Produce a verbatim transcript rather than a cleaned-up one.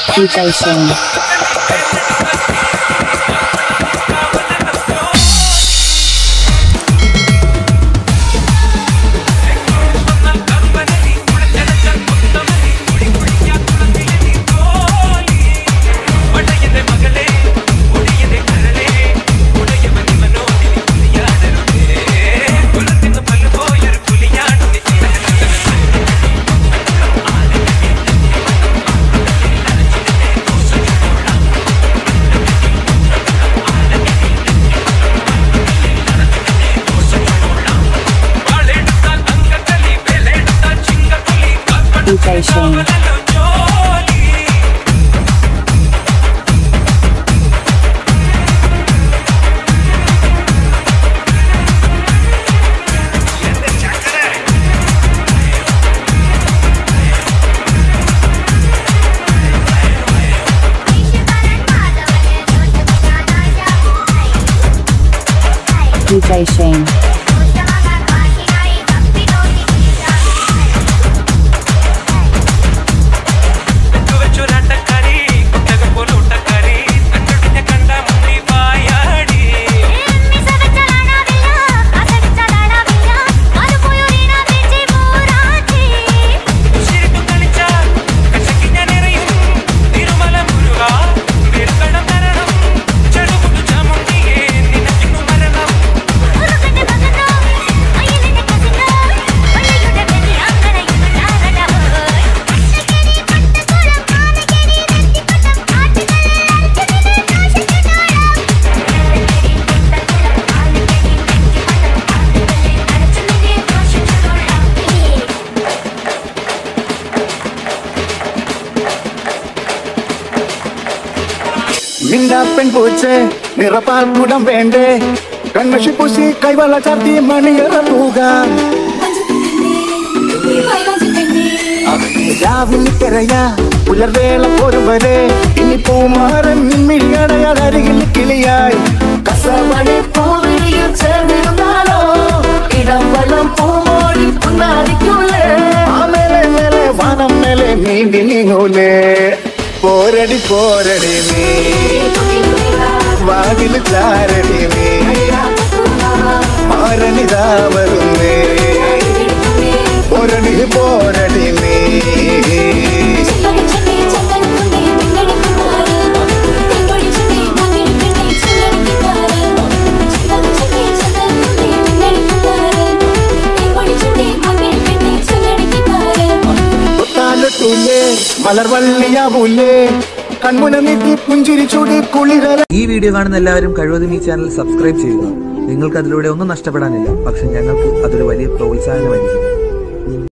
Modification. Modification. Modification. Minda pen poche, nirapal mudam vende, kan mashi pusi kai wala charti mani yara puga. Javili keraya, ular vela porvare, ini pumaran minmiyada yadari gilkiliyai. Kasabani puviriya chemirundalo, idam valam pumori punari kulle. Amele mele vanam mele nindi ningule. Poradi poradi me, vagil charadi me, marani davaru me, poradi poradi me. മലർവള്ളിയാ പോലെ കൺമുനമിത്തി പുഞ്ചിരി ചൂടി കുളിരല. ഈ video കാണുന്ന എല്ലാവരും കഴിവതും ഈ channel subscribe ചെയ്യുക. നിങ്ങൾക്ക് അതിലൂടെ ഒന്നും നഷ്ടപ്പെടാനില്ല, പക്ഷെ ഞങ്ങൾക്ക് അതൊരു വലിയ പ്രോത്സാഹനമായിരിക്കും.